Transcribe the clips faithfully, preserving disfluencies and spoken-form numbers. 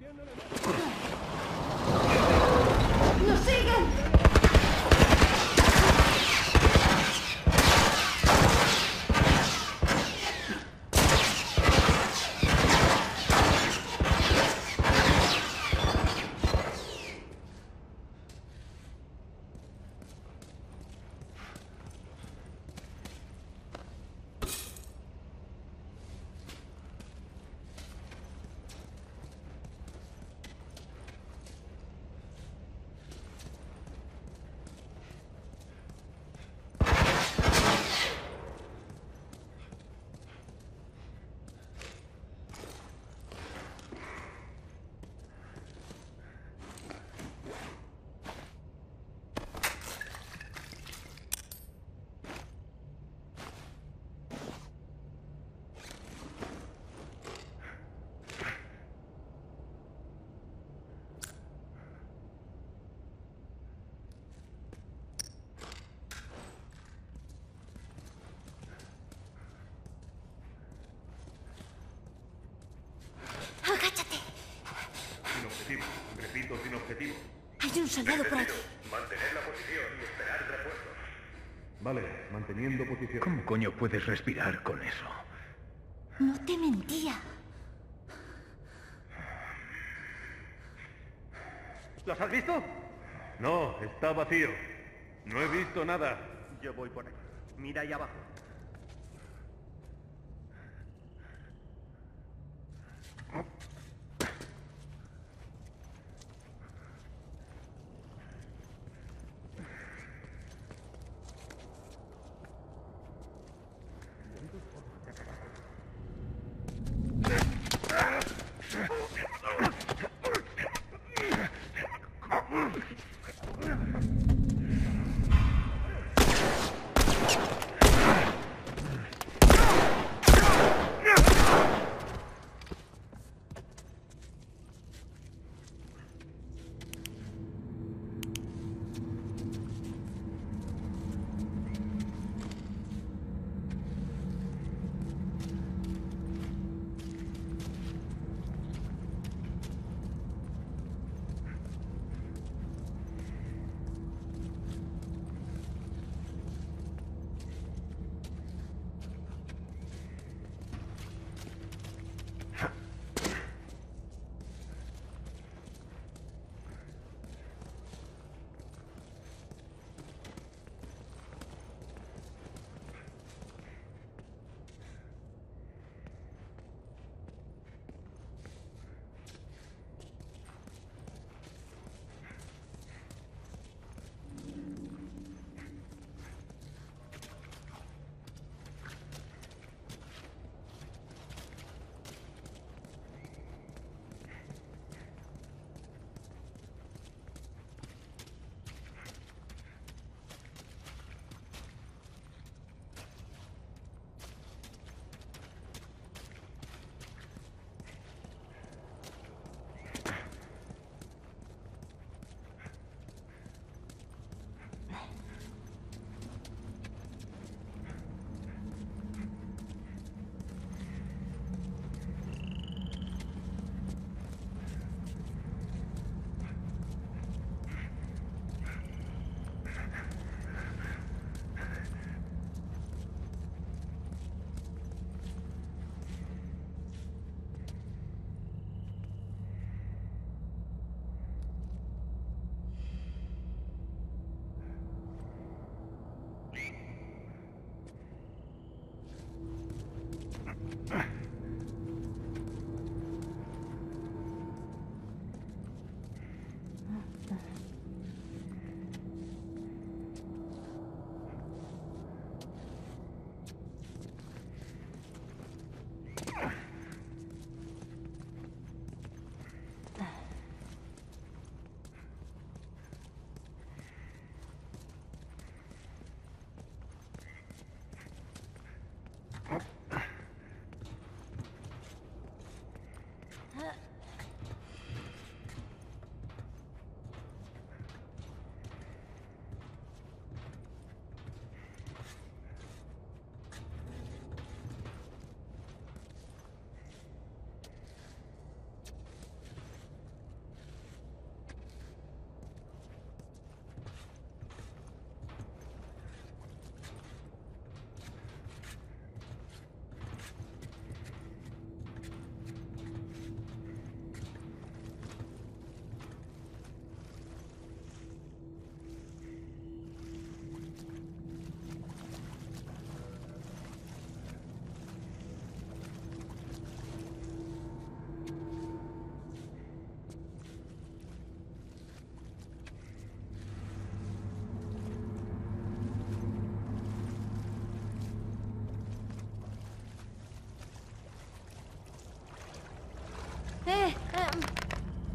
¡Nos siguen! Agáchate. Sin objetivo. Repito, sin objetivo. Hay un soldado por aquí. Mantener la posición y esperar refuerzos. Vale, manteniendo posición. ¿Cómo coño puedes respirar con eso? No te mentía. ¿Los has visto? No, está vacío. No he visto nada. Yo voy por ahí. Mira ahí abajo.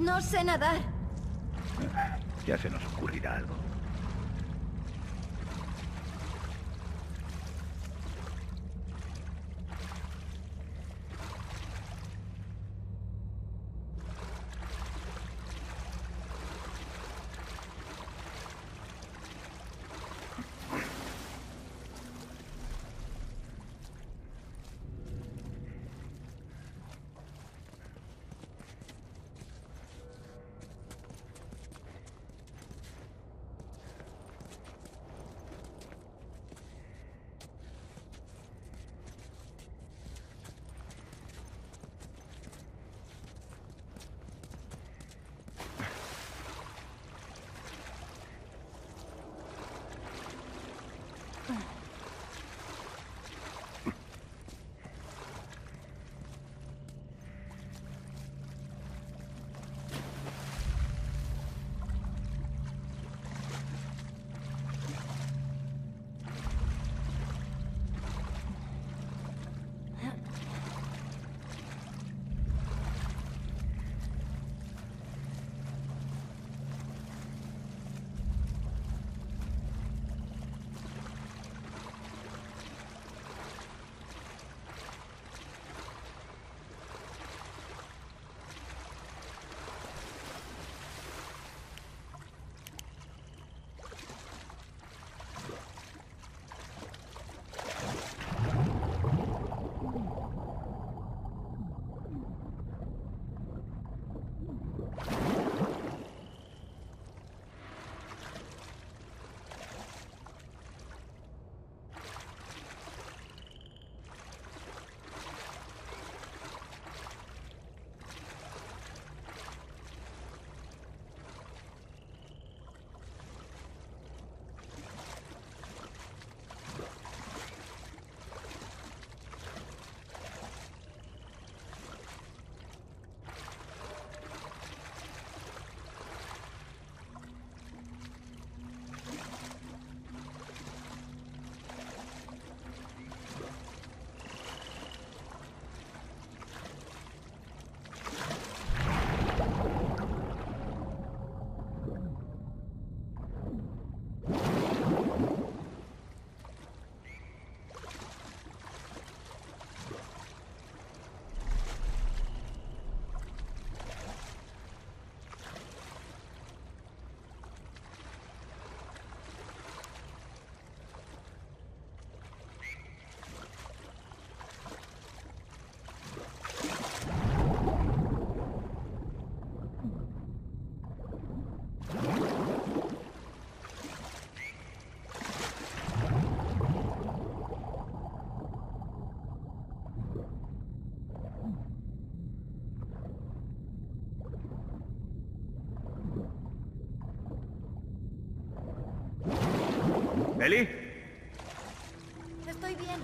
No sé nadar. Ya se nos ocurrirá algo. ¿Eli? Estoy bien.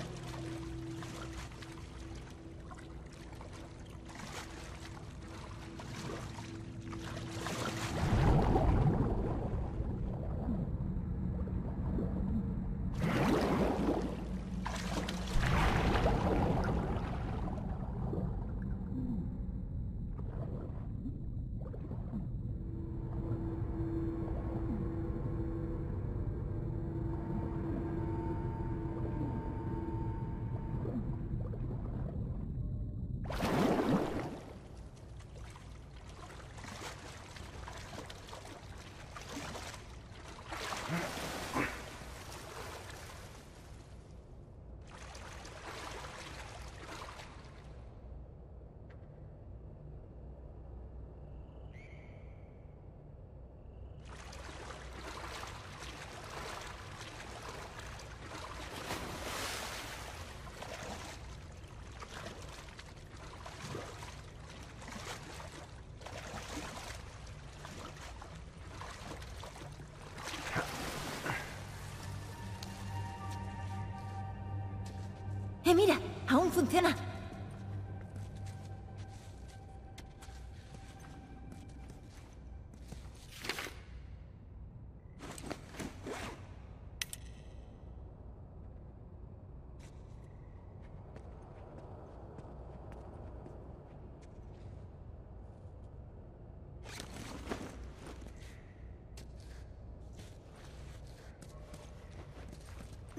¡Eh, mira! ¡Aún funciona!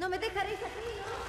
No me dejaréis así, ¿no?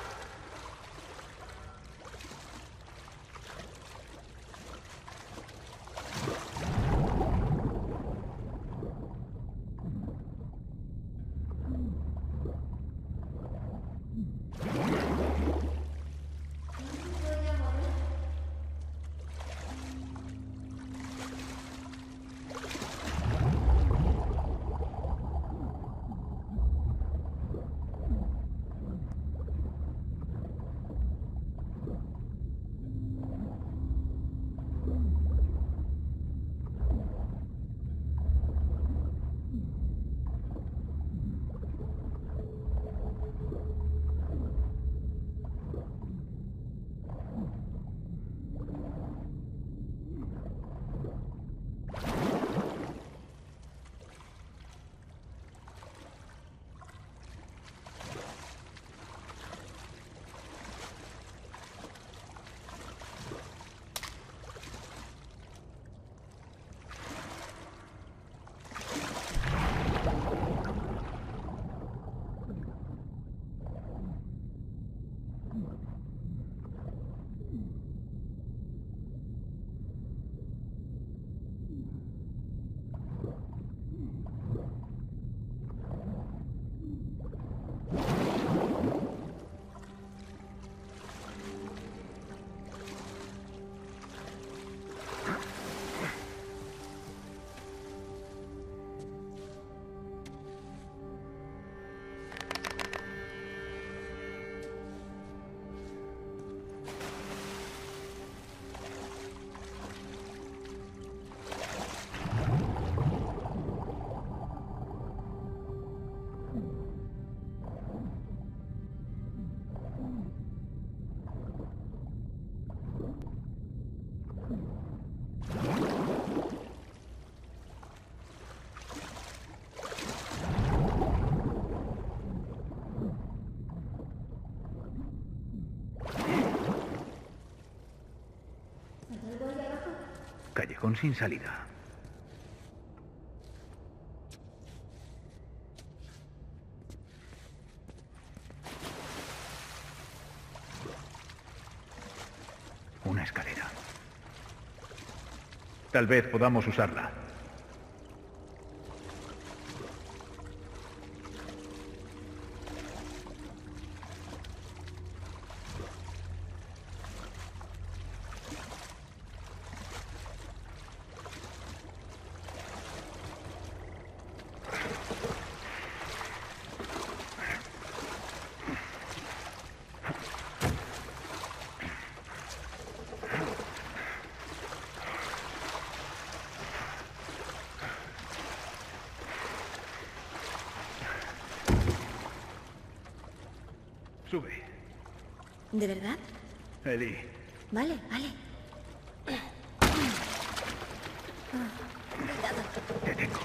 Callejón sin salida. Una escalera. Tal vez podamos usarla. Sube. ¿De verdad? Ellie. Vale, vale. Cuidado. Te tengo.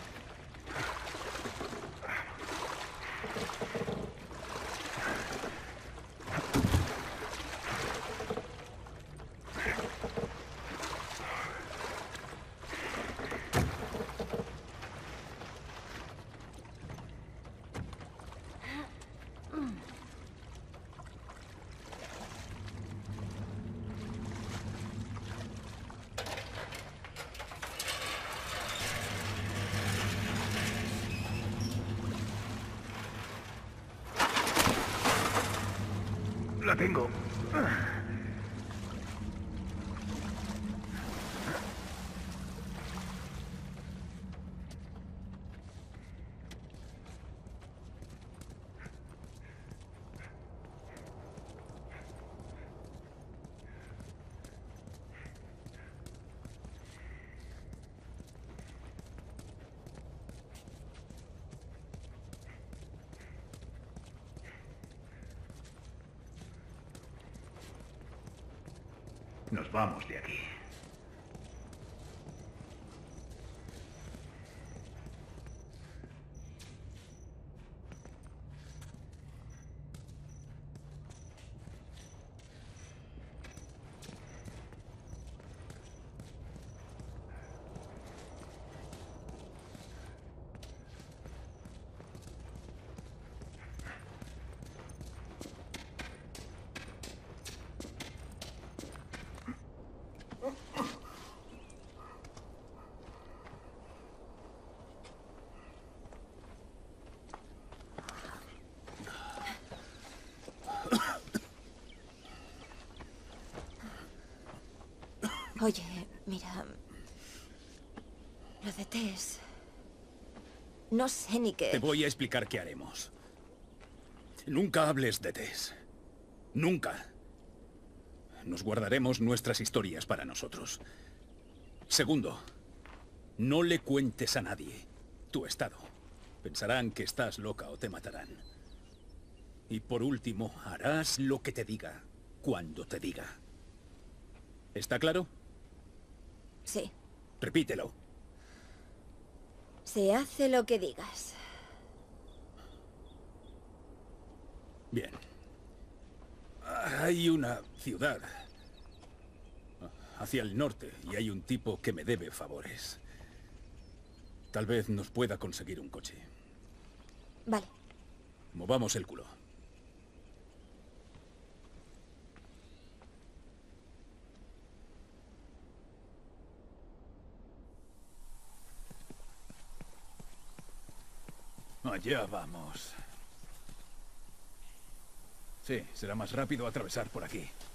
La tengo. Nos vamos de aquí. Oye, mira... Lo de Tess... No sé ni qué... Te voy a explicar qué haremos. Nunca hables de Tess. Nunca. Nos guardaremos nuestras historias para nosotros. Segundo, no le cuentes a nadie tu estado. Pensarán que estás loca o te matarán. Y por último, harás lo que te diga, cuando te diga. ¿Está claro? Sí. Repítelo. Se hace lo que digas. Bien. Hay una ciudad hacia el norte y hay un tipo que me debe favores. Tal vez nos pueda conseguir un coche. Vale. Movamos el culo. Allá vamos. Sí, será más rápido atravesar por aquí.